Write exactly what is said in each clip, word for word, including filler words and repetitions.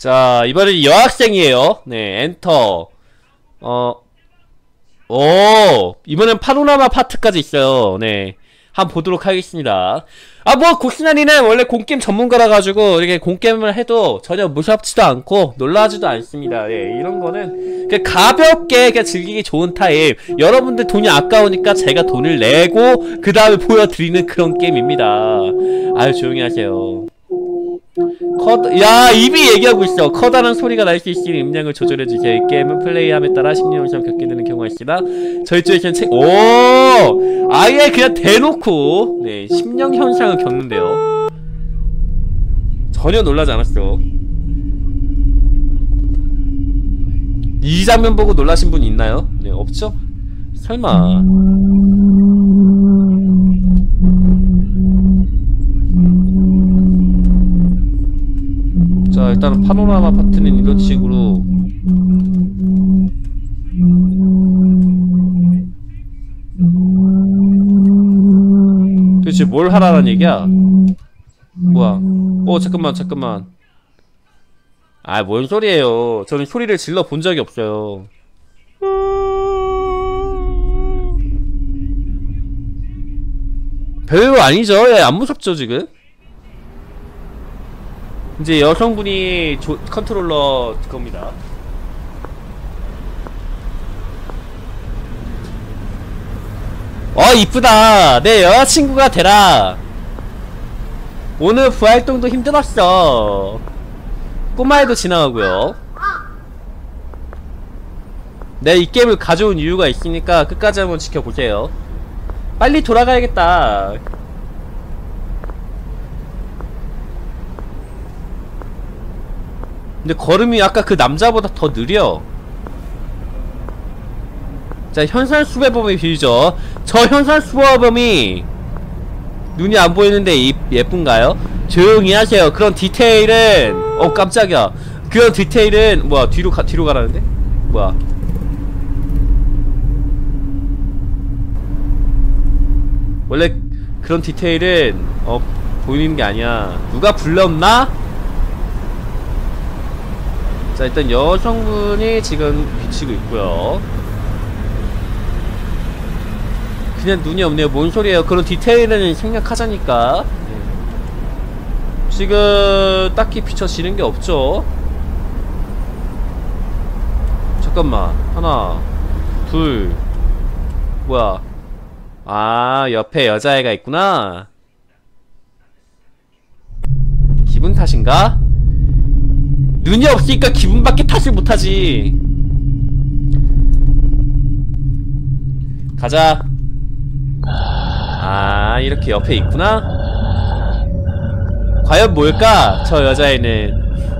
자, 이번엔 여학생이에요. 네, 엔터. 어, 오, 이번엔 파노라마 파트까지 있어요. 네. 한번 보도록 하겠습니다. 아, 뭐, 고스나리는 원래 공게임 전문가라가지고, 이렇게 공게임을 해도 전혀 무섭지도 않고, 놀라지도 않습니다. 예, 이런 거는, 그냥 가볍게, 그냥 즐기기 좋은 타입. 여러분들 돈이 아까우니까 제가 돈을 내고, 그 다음에 보여드리는 그런 게임입니다. 아유, 조용히 하세요. 커, 야, 입이 얘기하고 있어. 커다란 소리가 날 수 있으니 음량을 조절해주세요. 이 게임은 플레이함에 따라 심리현상 겪게 되는 경우가 있습니다. 저희 쪽에서는 책, 오! 아예 그냥 대놓고, 네, 심령현상을 겪는데요. 전혀 놀라지 않았어. 이 장면 보고 놀라신 분 있나요? 네, 없죠? 설마. 자, 일단은 파노라마 파트는 이런 식으로 도대체 뭘 하라는 얘기야? 뭐야? 어, 잠깐만, 잠깐만. 아, 뭔 소리예요? 저는 소리를 질러 본 적이 없어요. 별로 아니죠? 예, 안 무섭죠, 지금? 이제 여성분이 조, 컨트롤러 겁니다. 어, 이쁘다. 내 여자친구가 되라. 오늘 부활동도 힘들었어. 꼬마애도 지나가고요. 내 이 게임을 가져온 이유가 있으니까 끝까지 한번 지켜보세요. 빨리 돌아가야겠다. 근데 걸음이 아까 그 남자보다 더 느려. 자, 현산수배범이 비유죠. 저 현산수배범이 눈이 안 보이는데 이, 예쁜가요? 조용히 하세요. 그런 디테일은, 어, 깜짝이야. 그런 디테일은, 뭐야, 뒤로 가, 뒤로 가라는데? 뭐야. 원래 그런 디테일은, 어, 보이는 게 아니야. 누가 불렀나? 자, 일단 여성분이 지금 비치고 있고요. 그냥 눈이 없네요. 뭔 소리예요? 그런 디테일은 생략하자니까. 네. 지금 딱히 비춰지는 게 없죠. 잠깐만. 하나, 둘, 뭐야? 아, 옆에 여자애가 있구나. 기분 탓인가? 눈이 없으니까 기분밖에 탓을 못하지. 가자. 아, 이렇게 옆에 있구나. 과연 뭘까? 저 여자애는.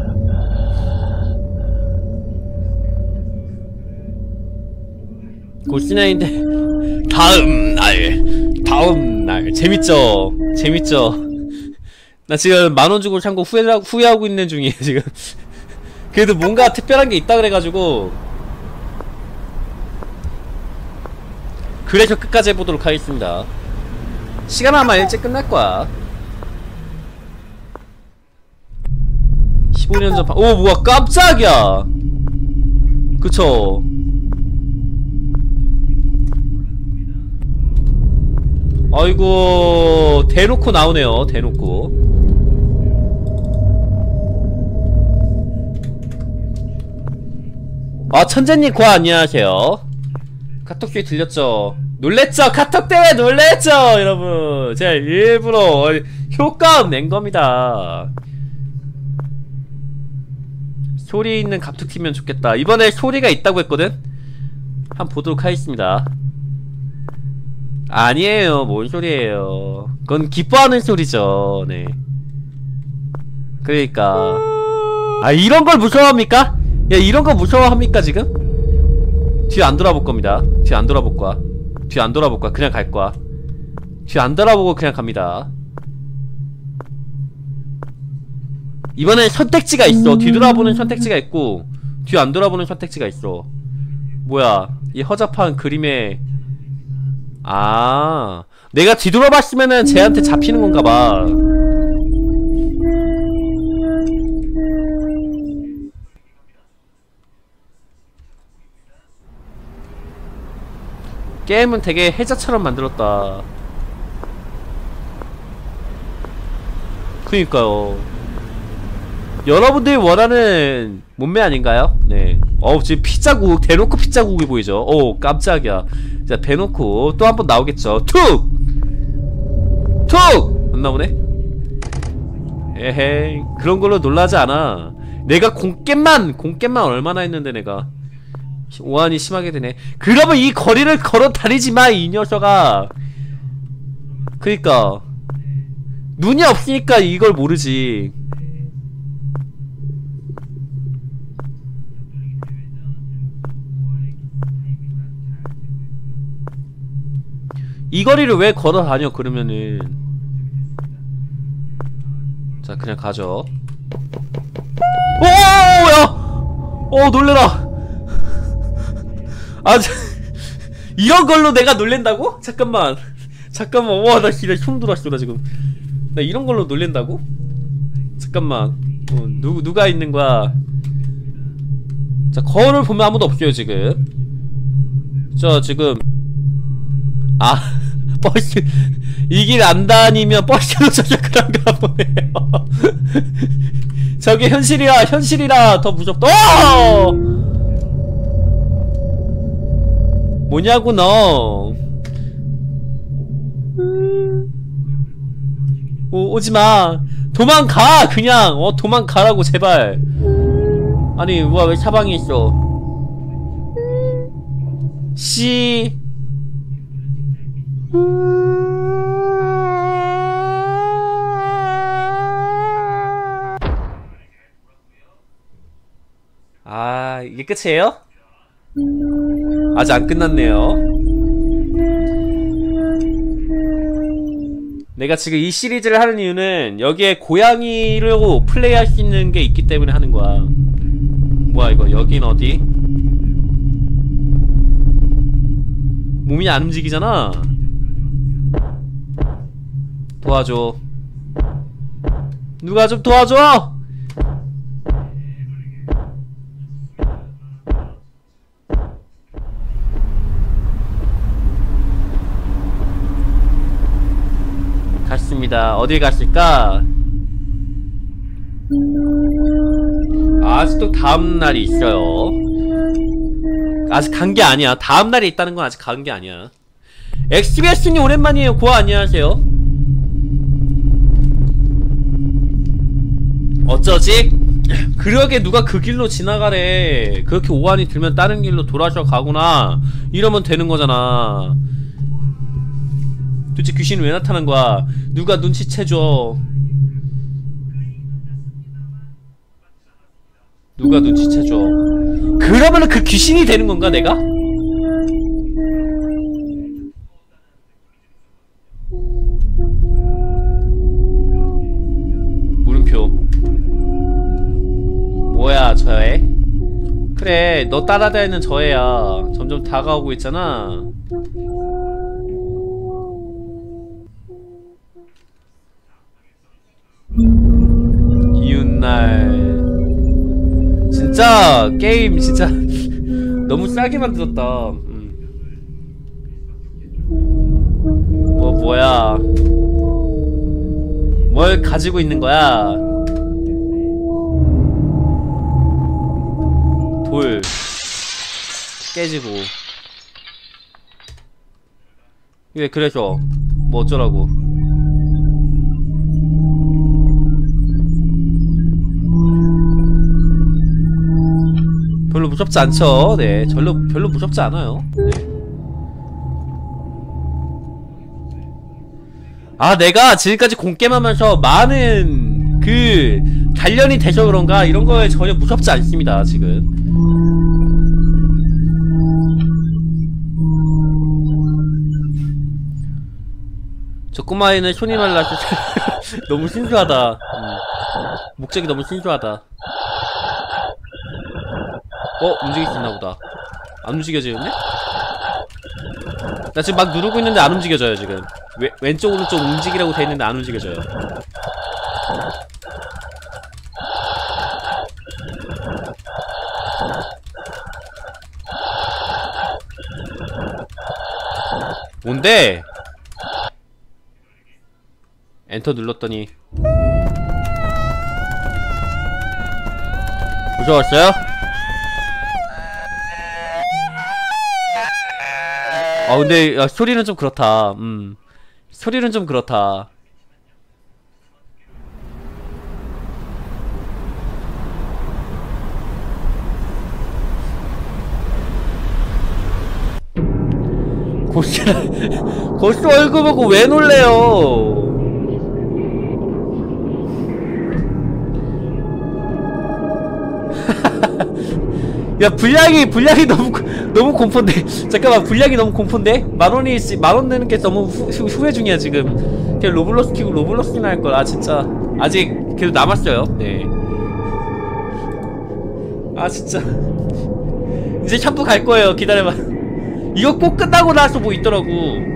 고스나인데 다음날 다음날 재밌죠? 재밌죠? 나 지금 만원 주고 산 거 후회하고, 후회하고 있는 중이에요 지금. 그래도 뭔가 특별한 게 있다 그래가지고 그래서 끝까지 해보도록 하겠습니다. 시간 아마 일찍 끝날 거야. 십오 년 전 판. 오, 뭐야, 깜짝이야. 그쵸. 아이고, 대놓고 나오네요. 대놓고. 아, 천재님 과 안녕하세요. 카톡 소리 들렸죠? 놀랬죠? 카톡 때문에 놀랬죠? 여러분, 제가 일부러 효과음 낸 겁니다. 소리 있는 갑툭 튀면 좋겠다. 이번에 소리가 있다고 했거든? 한번 보도록 하겠습니다. 아니에요. 뭔 소리예요. 그건 기뻐하는 소리죠. 네. 그러니까 아, 이런 걸 무서워합니까? 야, 이런 거 무서워합니까 지금? 뒤 안 돌아볼 겁니다. 뒤 안 돌아볼 거야. 뒤 안 돌아볼 거야. 그냥 갈 거야. 뒤 안 돌아보고 그냥 갑니다. 이번엔 선택지가 있어. 뒤돌아보는 선택지가 있고 뒤 안 돌아보는 선택지가 있어. 뭐야, 이 허접한 그림에. 아, 내가 뒤돌아봤으면은 쟤한테 잡히는 건가봐. 게임은 되게 해자처럼 만들었다. 그니까요. 여러분들이 원하는 몸매 아닌가요? 네. 어우, 지금 피자국, 대놓고 피자국이 보이죠? 오, 깜짝이야. 자, 대놓고 또 한 번 나오겠죠. 툭! 툭! 안 나오네? 에헤이, 그런 걸로 놀라지 않아. 내가 공겜만, 공겜만 얼마나 했는데 내가. 오한이 심하게 되네. 그러면 이 거리를 걸어 다니지 마, 이 녀석아. 그니까. 눈이 없으니까 이걸 모르지. 이 거리를 왜 걸어 다녀, 그러면은. 자, 그냥 가죠. 오, 야! 어, 놀래라. 아, 이런 걸로 내가 놀랜다고? 잠깐만. 잠깐만. 와, 나 진짜 흉 돌았어, 나 지금. 나 이런 걸로 놀랜다고? 잠깐만. 어, 누, 누가 있는 거야? 자, 거울을 보면 아무도 없어요, 지금. 저, 지금. 아, 버스. 이 길 안 다니면 버스로 저저 그런가 보네요. 저게 현실이라, 현실이라 더 무섭다. 오! 뭐냐고, 너. 오, 오지마. 도망가, 그냥. 어, 도망가라고, 제발. 아니, 뭐야, 왜 사방에 있어. 씨. 아, 이게 끝이에요? 아직 안 끝났네요. 내가 지금 이 시리즈를 하는 이유는 여기에 고양이로 플레이할 수 있는 게 있기 때문에 하는 거야. 뭐야 이거, 여긴 어디? 몸이 안 움직이잖아. 도와줘. 누가 좀 도와줘! 갔습니다. 어딜 갔을까? 아직도 다음날이 있어요. 아직 간 게 아니야. 다음날이 있다는 건 아직 간 게 아니야. 엑스비에스님 오랜만이에요. 고아 안녕하세요. 어쩌지? 그러게 누가 그 길로 지나가래. 그렇게 오한이 들면 다른 길로 돌아서 가구나 이러면 되는 거잖아. 도대체 귀신은 왜 나타난 거야? 누가 눈치채줘. 누가 눈치채줘. 그러면은 그 귀신이 되는 건가 내가? 물음표. 뭐야 저애? 그래 너 따라다니는 저 애야. 점점 다가오고 있잖아. 이웃날. 진짜 게임 진짜 너무 싸게 만들었다. 음. 뭐 뭐야? 뭘 가지고 있는 거야? 돌 깨지고. 왜 그래서 뭐 어쩌라고? 별로 무섭지 않죠? 네, 별로 별로 무섭지 않아요. 네. 아, 내가 지금까지 공게임하면서 많은 그 단련이 돼서 그런가 이런 거에 전혀 무섭지 않습니다. 지금. 저 꼬마애는 손이 말라서 너무 신수하다. 음. 목적이 너무 신수하다. 어? 움직일 수 있나보다. 안 움직여지는데? 나 지금 막 누르고 있는데 안 움직여져요 지금. 왼, 왼쪽 오른쪽 움직이라고 돼있는데 안 움직여져요. 뭔데? 엔터 눌렀더니 무서웠어요? 아 근데 야, 소리는 좀 그렇다. 음 소리는 좀 그렇다. 고스 고스 얼굴 보고 왜 놀래요? 야 분량이 분량이 너무 너무 공포인데 잠깐만 분량이 너무 공포인데 만원이 만원 내는 게 너무 후, 후, 후회 중이야 지금. 그냥 로블록스 키고 로블록스나 할걸. 아 진짜 아직 계속 남았어요. 네. 아 진짜 이제 샴푸 갈 거예요. 기다려봐. 이거 꼭 끝나고 나서 뭐 있더라고.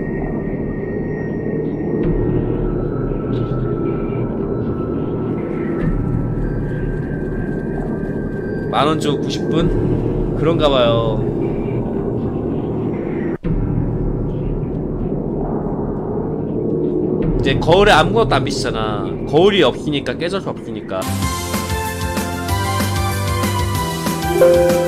만원 주고 구십 분? 그런가봐요. 이제 거울에 아무것도 안 비치잖아. 거울이 없으니까 깨져서 없으니까.